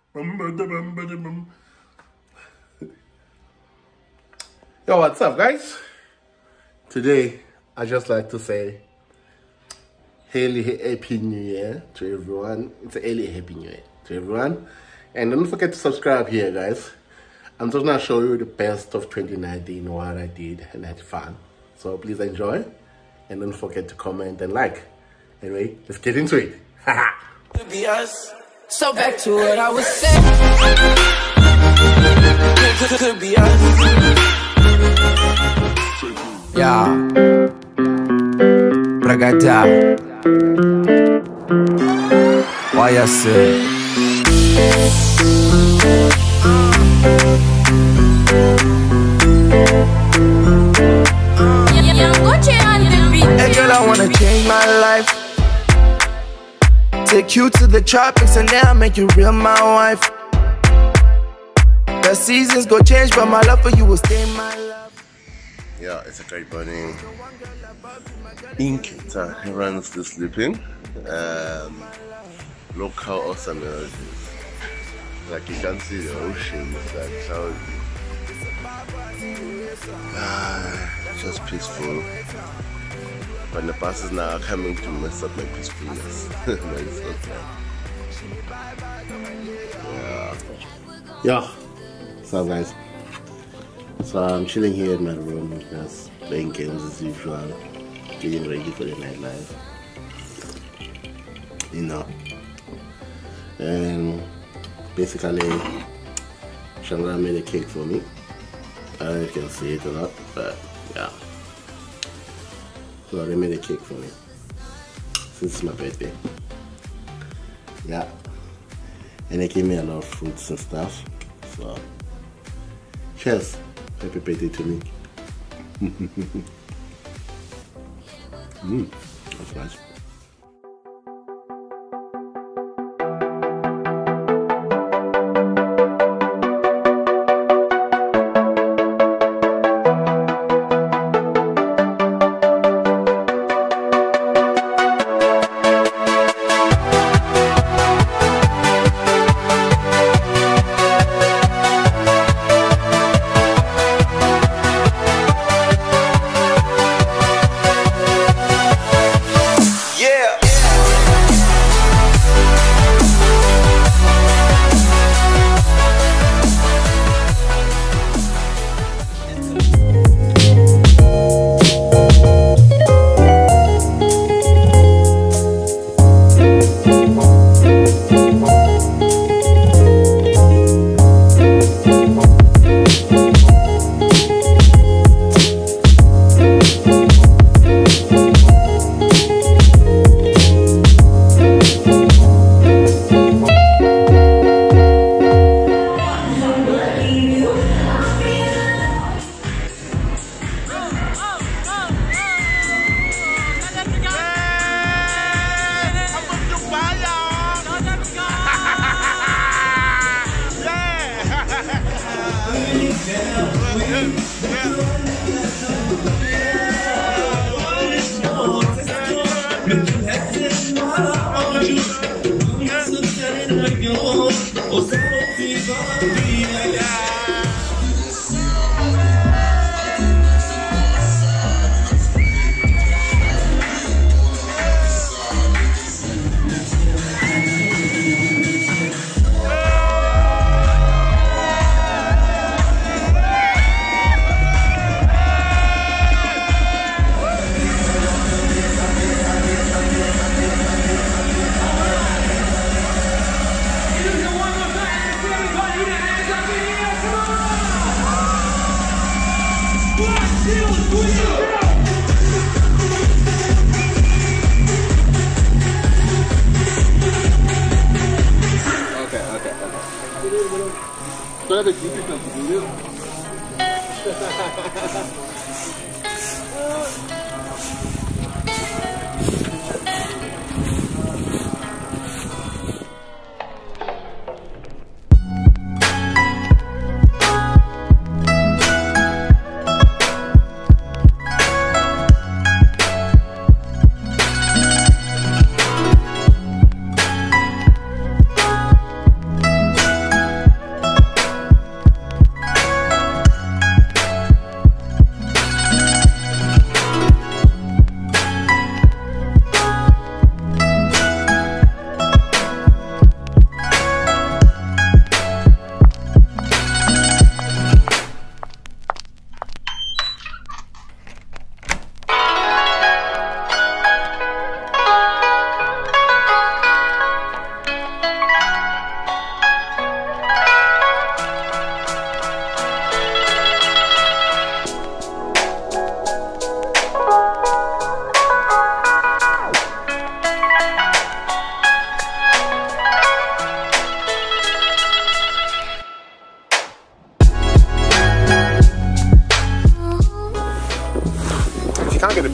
Yo, what's up, guys? Today, I just like to say Happy New Year to everyone. It's a early Happy New Year to everyone. And don't forget to subscribe here, guys. I'm just gonna show you the best of 2019, what I did and had fun. So please enjoy and don't forget to comment and like. Anyway, let's get into it. So back to what I was saying. Could be us. Yeah. Bragada. Why I say? Hey girl, I wanna change my life. Take you to the tropics and then I'll make you real my wife. The seasons go change, but my love for you will stay my love. Yeah, it's a great morning in Cape Town. Everyone's still sleeping. Look how awesome it is. Like you can see the ocean, it's like cloudy. Just peaceful. But the buses now are coming to mess up my peacefulness. But it's okay. Yeah. So guys, so I'm chilling here in my room, just playing games as usual, getting ready for the nightlife. You know. And basically Shangri made a cake for me. I don't know if you can see it or not, but yeah. So they made a cake for me since it's my birthday. Yeah. And they gave me a lot of fruits and stuff. So cheers. Happy birthday to me. That's nice.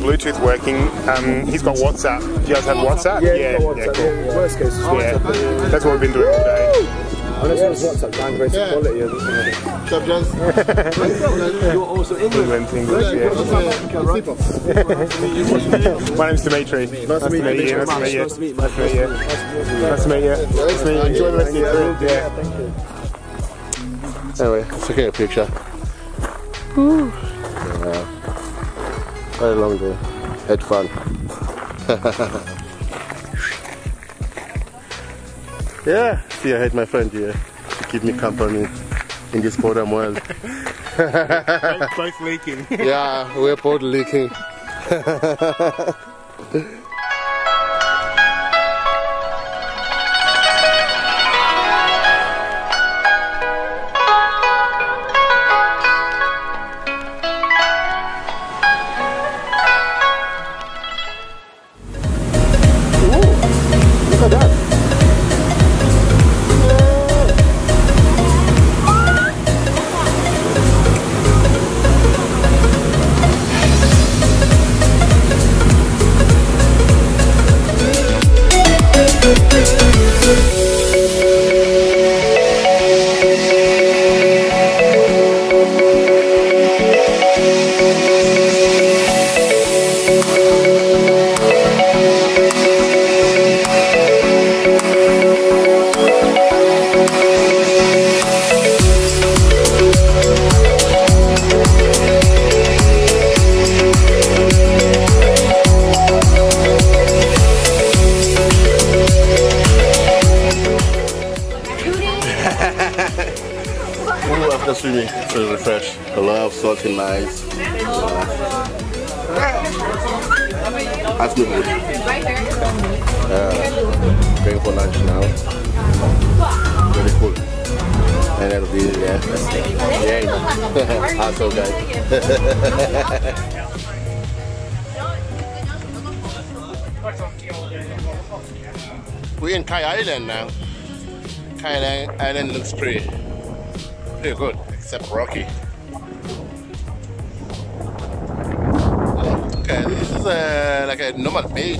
Bluetooth working. He's got WhatsApp. Do you guys have WhatsApp? Yeah, cool. Worst case, That's what we've been doing all day. Unless it was WhatsApp, downgraded quality or something. You're also England. My name's Dimitri. Nice to meet you. Nice to meet you. Nice to meet you. Enjoy the rest of your trip. Yeah. Thank you. Anyway, let's take a picture. Quite a long day. Had fun. Yeah, see, I had my friend here to keep me company in this boredom world. Both leaking. Yeah, we're both leaking. Look at that. After swimming, to refresh. A lot of salt in my eyes. That's me good. Going for lunch now. Very cool. And that'll be yeah. Also guys. We're in Kai Island now. Kai Island looks pretty good, except rocky. Okay, this is like a normal page.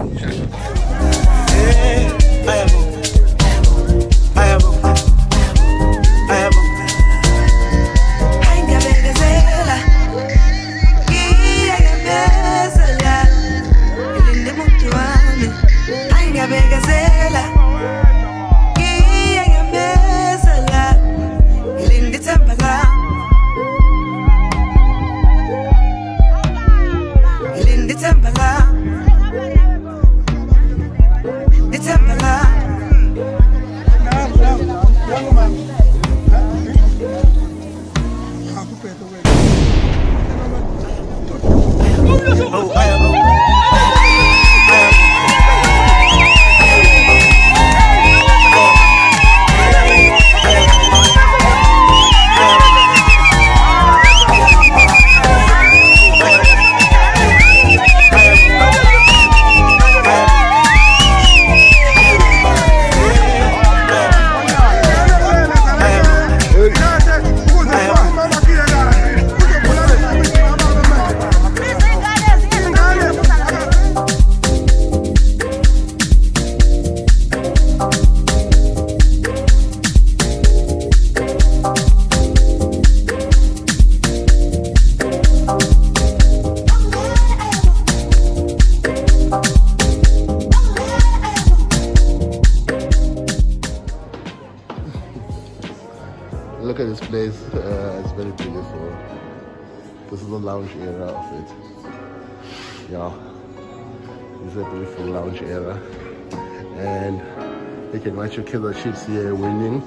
Look at this place, it's very beautiful. This is the lounge area of it. Yeah, it's a beautiful lounge area. And you can watch your killer chiefs here winning.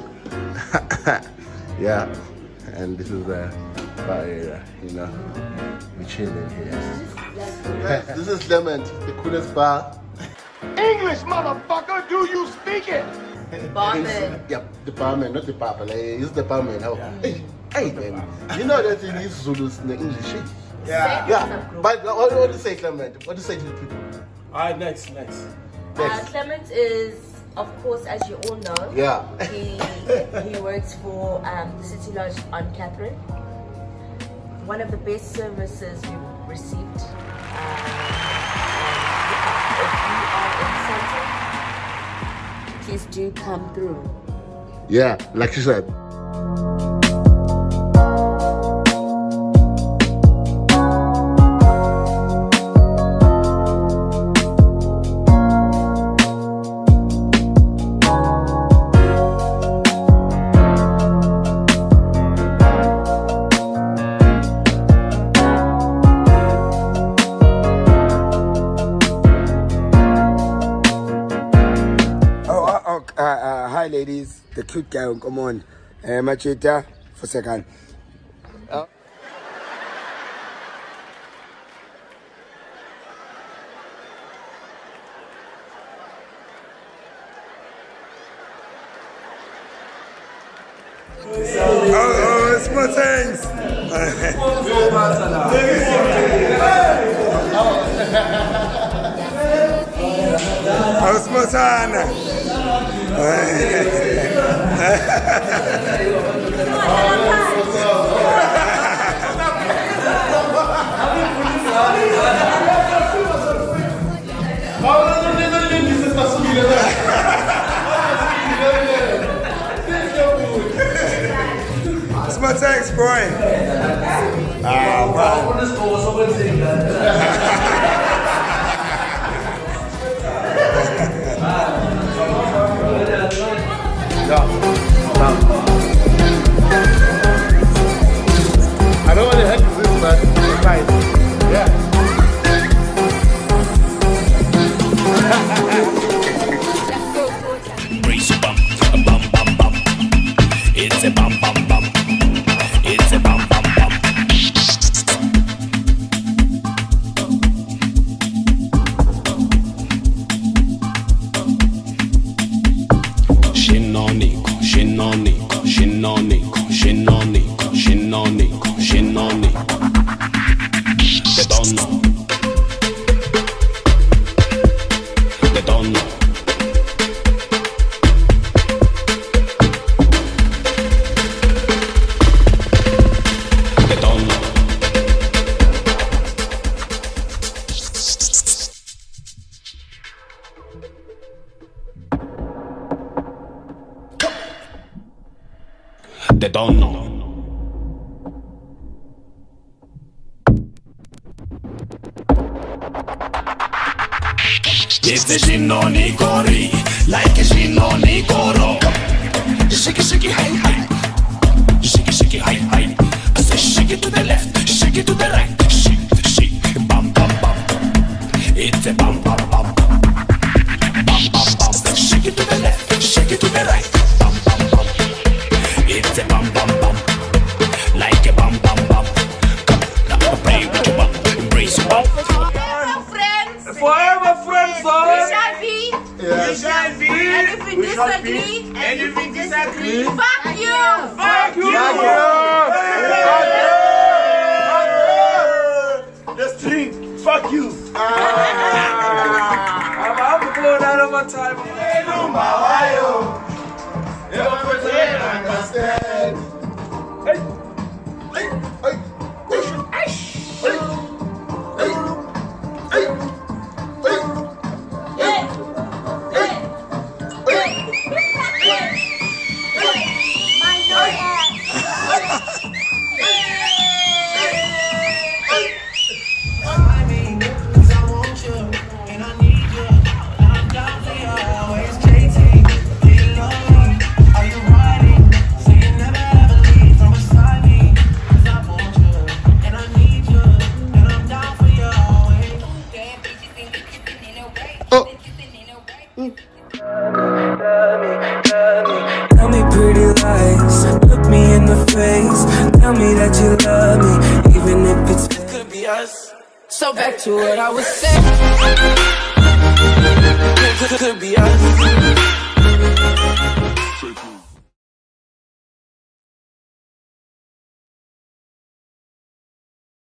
Yeah, and this is the bar area, you know. We're chilling here. This is Clement, the coolest bar. English, motherfucker, do you speak it? Barman. Yep, the barman, not the papa. He's the barman. Hey, man. You know that in these Zulus in the English. Yeah. But what do you say, Clement? What do you say to the people? Alright, next. Clement is, of course, as you all know, he works for the City Lodge on Catherine. One of the best services we've received If you are in Sandton, please do come through. Yeah, like you said. Hi ladies, the cute guy, come on. Machita, for a second. Oh, small thanks. Oh, small thanks. Small thanks, boy. I don't want to heck is this, but it's fine. Yeah. Brace a bum, bum, bum. It's a bum, bum, bum. It's a bum, bum, bum. Shinonico, shinonico, shinonico, shinonico, shinonico, shinonico. They don't know. They don't know. They don't know. They don't know. It's a shinoni gori, like a shinoni goro. Shake it, hey, hey. Shake it, hey, hey. I say shake it to the left, shake it to the right. Shake, bum, bum, bum. It's a bum, bum, bum. Bum, bum, bum. Shake it to the left, shake it to the right. Bum, bum, bum. It's a bum, bum, bum. Like a bum, bum, bum. Come, now play with your bum, embrace your bum. Forever friends, We shall be. We shall be. And if we disagree, And if we disagree, fuck you. fuck you. Let's drink. Fuck you. I'm going out of my time. Understand. Tell me pretty lies, look me in the face. Tell me that you love me, even if it's fake. Could be us. So back to what I was saying. Could be us.